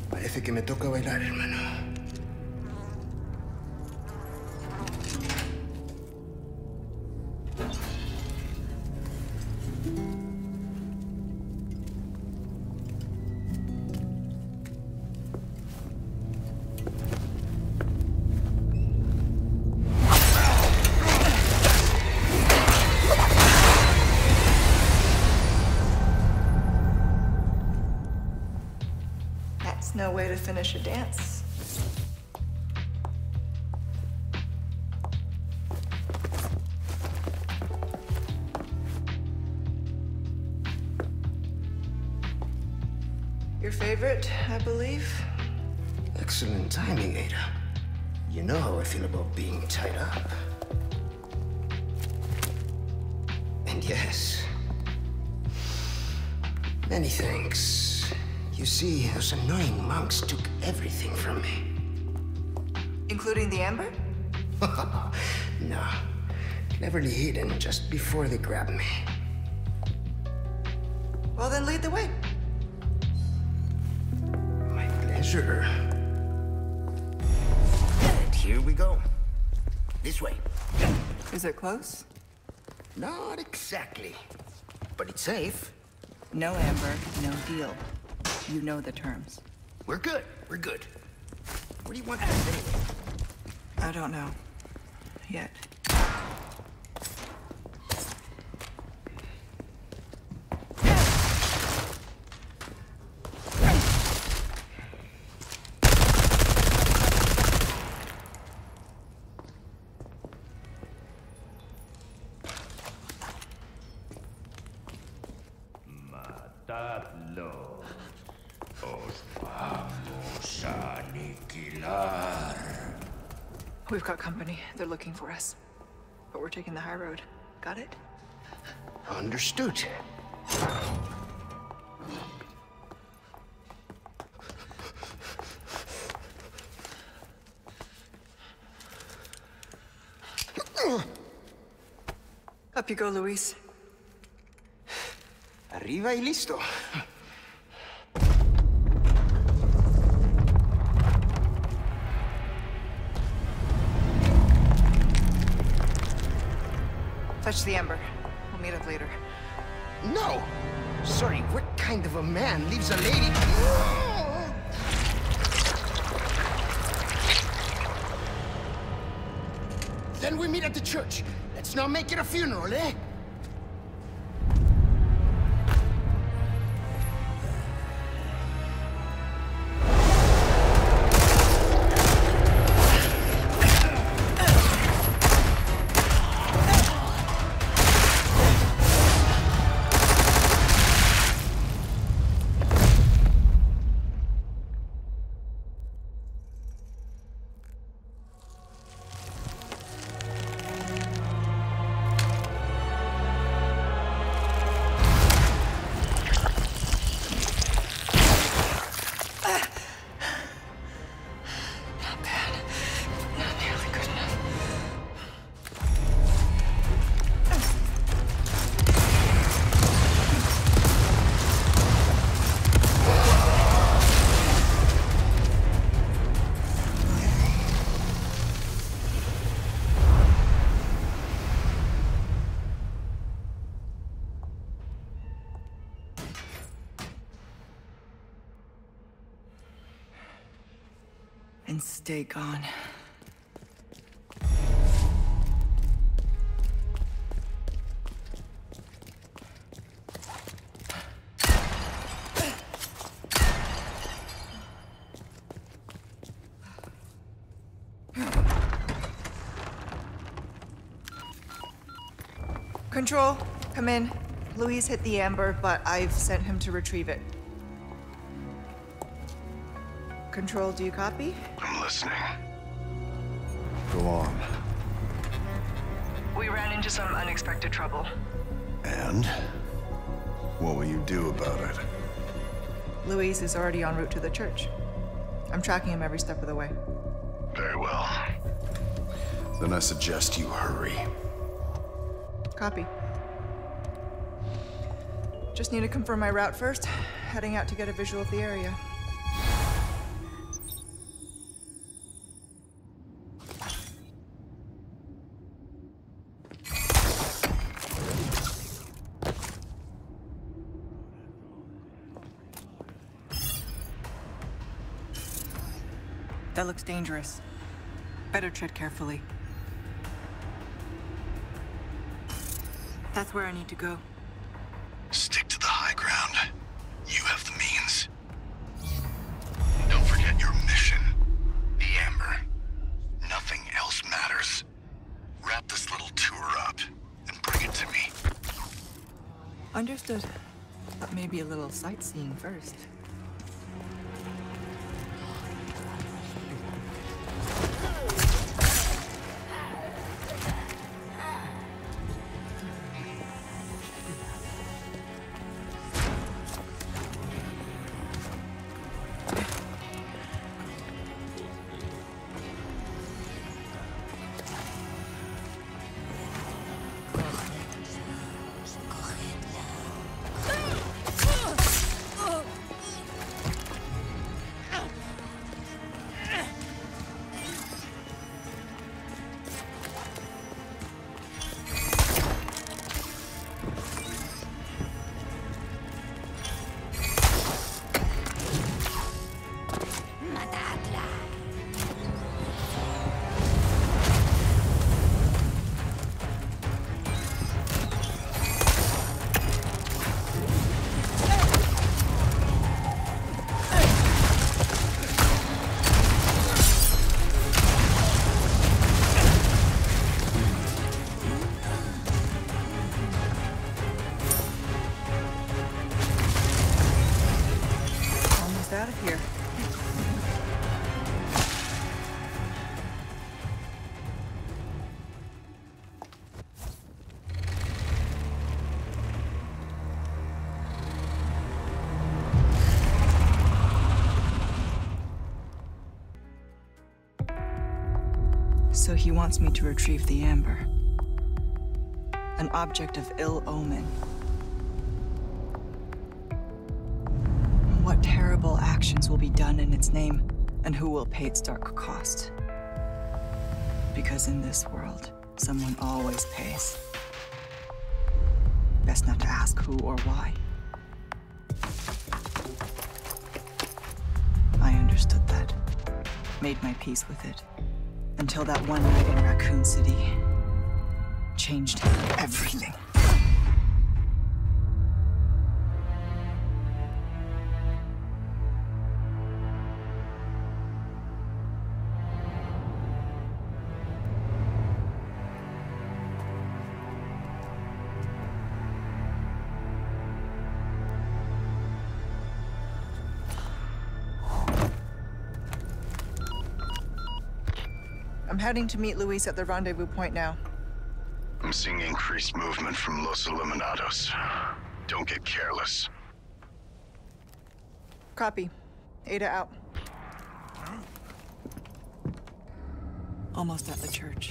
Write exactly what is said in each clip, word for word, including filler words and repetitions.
Parece que me toca bailar, hermano. No way to finish a dance. Your favorite, I believe? Excellent timing, Ada. You know how I feel about being tied up. And yes, many thanks. You see, those annoying monks took everything from me. Including the amber? No. Cleverly hidden just before they grabbed me. Well, then lead the way. My pleasure. And here we go. This way. Is it close? Not exactly. But it's safe. No amber, no deal. You know the terms. We're good. We're good. What do you want us anyway? I don't know. Yet. Matadlo. Os vamos a aniquilar. We've got company. They're looking for us. But we're taking the high road. Got it? Understood. Up you go, Luis. Arriba y listo. Touch the amber. We'll meet up later. No! Sorry, what kind of a man leaves a lady... Then we meet at the church. Let's not make it a funeral, eh? And stay gone. Control, come in. Luis hit the amber, but I've sent him to retrieve it. Control, do you copy? I'm listening. Go on. We ran into some unexpected trouble. And? What will you do about it? Luis is already en route to the church. I'm tracking him every step of the way. Very well. Then I suggest you hurry. Copy. Just need to confirm my route first. Heading out to get a visual of the area. That looks dangerous. Better tread carefully. That's where I need to go. Stick to the high ground. You have the means. Don't forget your mission. The Amber. Nothing else matters. Wrap this little tour up and bring it to me. Understood. But maybe a little sightseeing first. Out of here. So he wants me to retrieve the Amber. An object of ill omen. What terrible actions will be done in its name, and who will pay its dark cost? Because in this world, someone always pays. Best not to ask who or why. I understood that. Made my peace with it. Until that one night in Raccoon City changed everything. I'm heading to meet Luis at the rendezvous point now. I'm seeing increased movement from Los Illuminados. Don't get careless. Copy. Ada out. Almost at the church.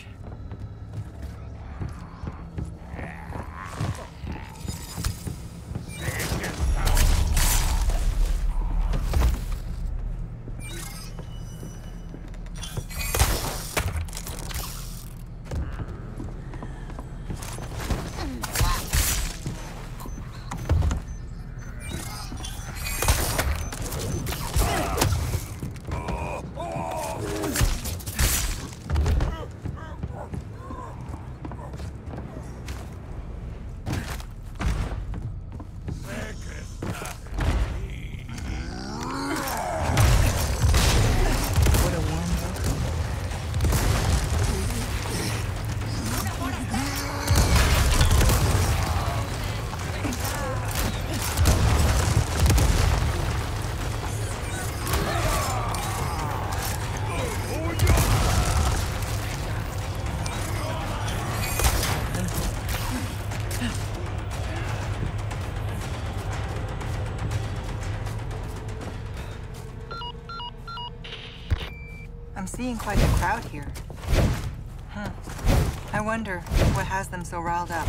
I'm seeing quite a crowd here. Huh. I wonder what has them so riled up.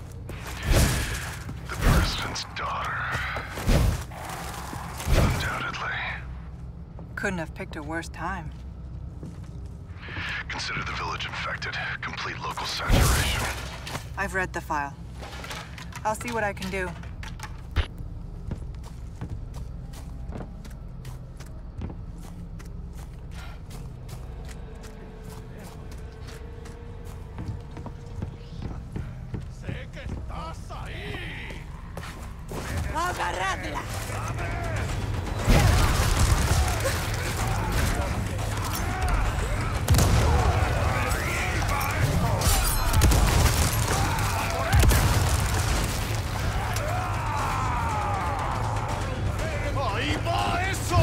The president's daughter. Undoubtedly. Couldn't have picked a worse time. Consider the village infected. Complete local saturation. I've read the file. I'll see what I can do. ¡Agarradla! ¡Ahí va eso!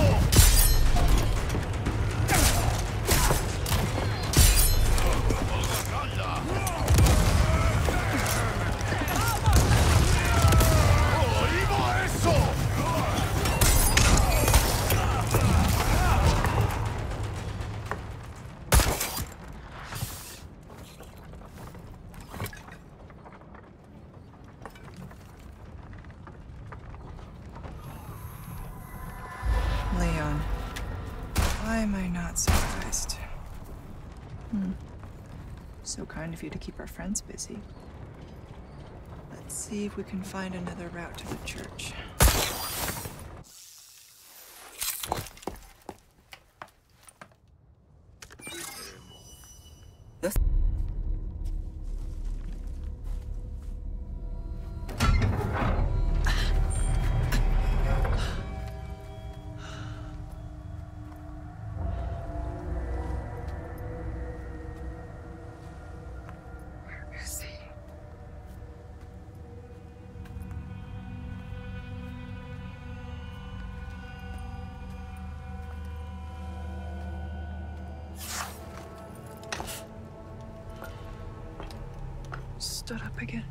Leon, why am I not surprised? Hmm. So kind of you to keep our friends busy. Let's see if we can find another route to the church. This stood up again.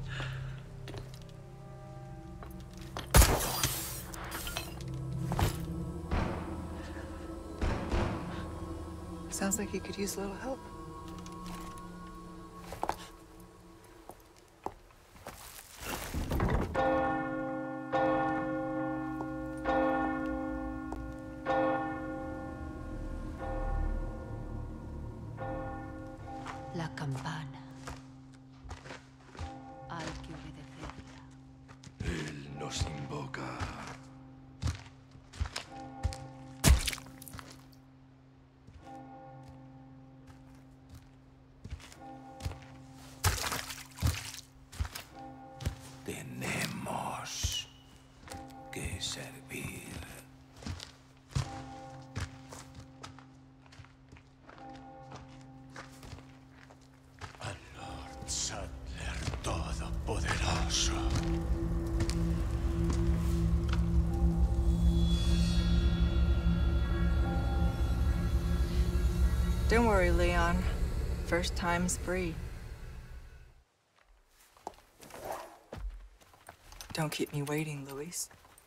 Sounds like he could use a little help. La campana. Hay que obedecerla. Él nos invoca. Tenemos que servir. Al Lord Sattler Todopoderoso. Don't worry, Leon. First time's free. Don't keep me waiting, Luis.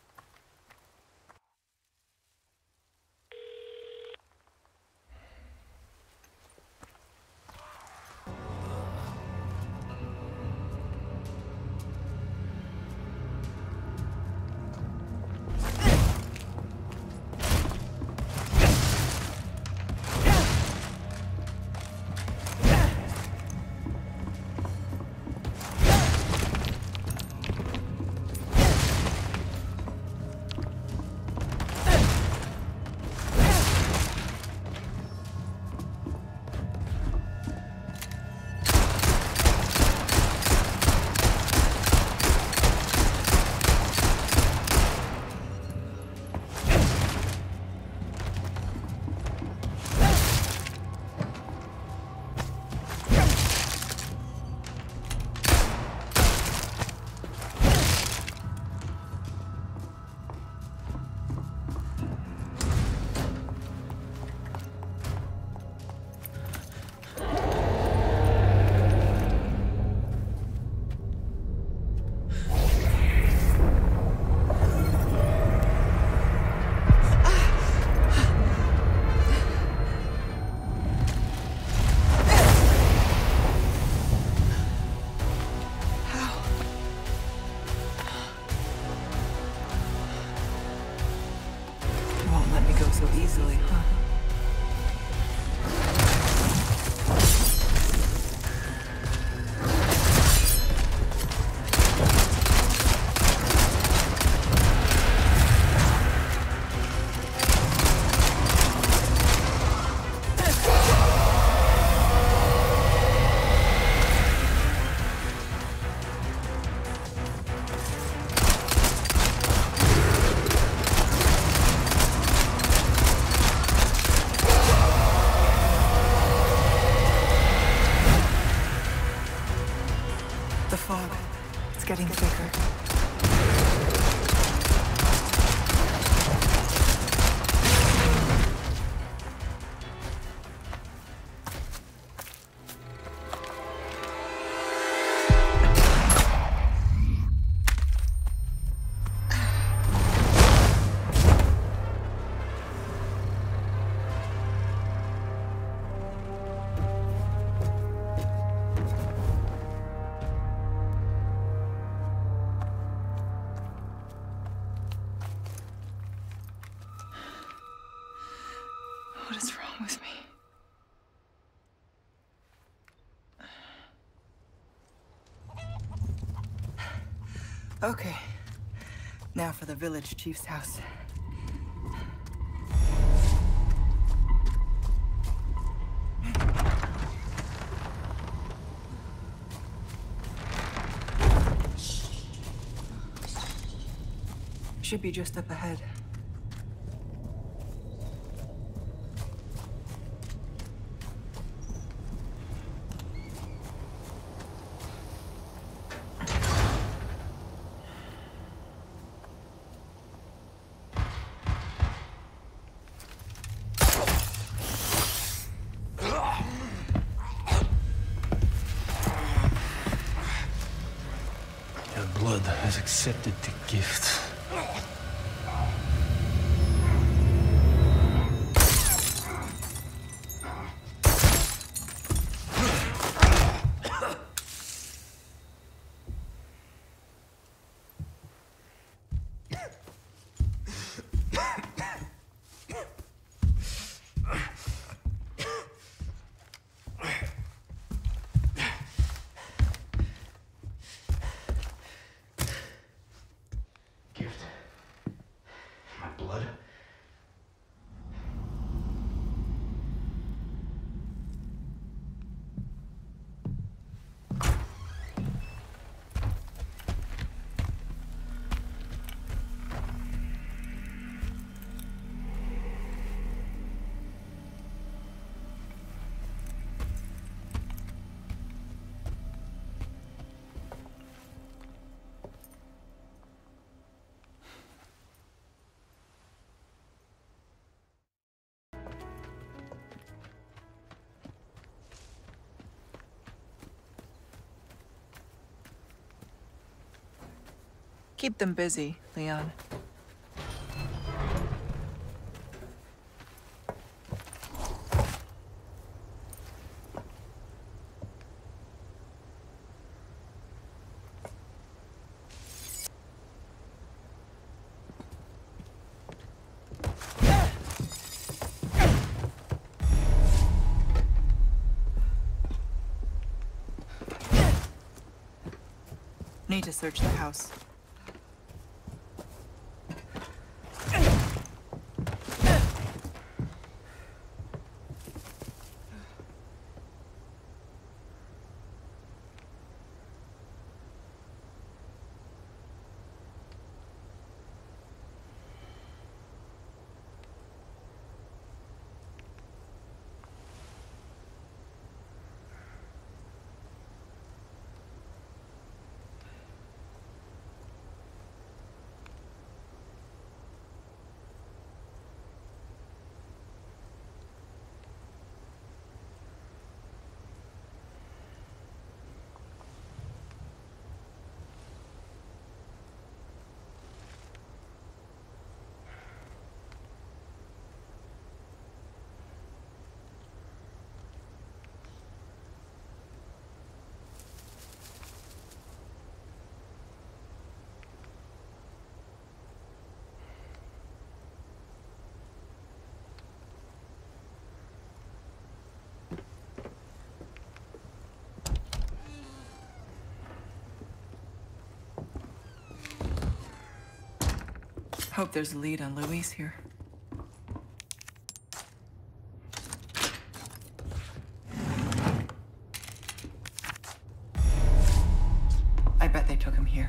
So easily, huh? What is wrong with me? Okay. Now for the village chief's house. Should be just up ahead. Your blood has accepted the gift. Keep them busy, Leon. Need to search the house. Hope there's a lead on Luis here. I bet they took him here.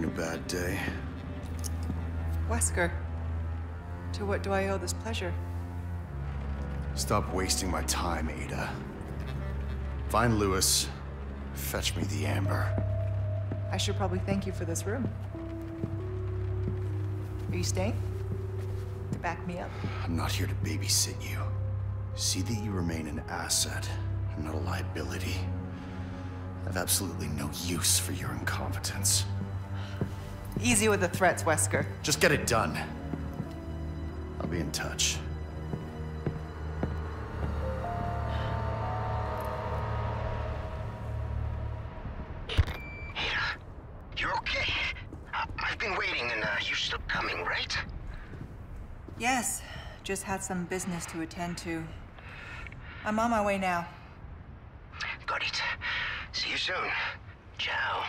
Having a bad day? Wesker, to what do I owe this pleasure? Stop wasting my time, Ada. Find Lewis. Fetch me the amber. I should probably thank you for this room. Are you staying? To back me up? I'm not here to babysit you. See that you remain an asset, and not a liability. I have absolutely no use for your incompetence. Easy with the threats, Wesker. Just get it done. I'll be in touch. Ada, you're okay. I I've been waiting, and uh, you're still coming, right? Yes, just had some business to attend to. I'm on my way now. Got it. See you soon. Ciao.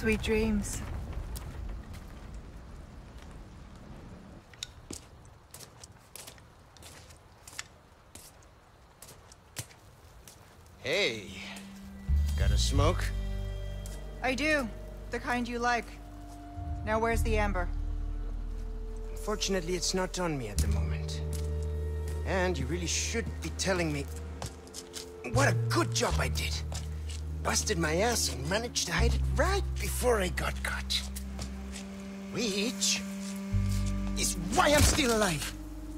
Sweet dreams. Hey, got a smoke? I do. The kind you like. Now where's the amber? Unfortunately, it's not on me at the moment. And you really should be telling me what a good job I did. Busted my ass and managed to hide it right before I got caught. Which is why I'm still alive.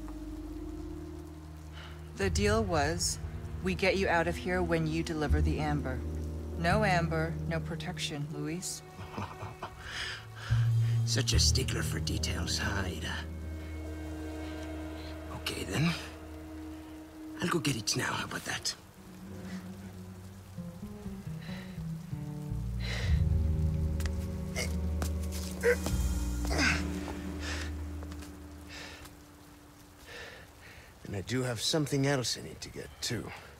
The deal was, we get you out of here when you deliver the amber. No amber, no protection, Luis. Such a stickler for details, huh, Ada? Okay, then. I'll go get it now, how about that? And I do have something else I need to get, too.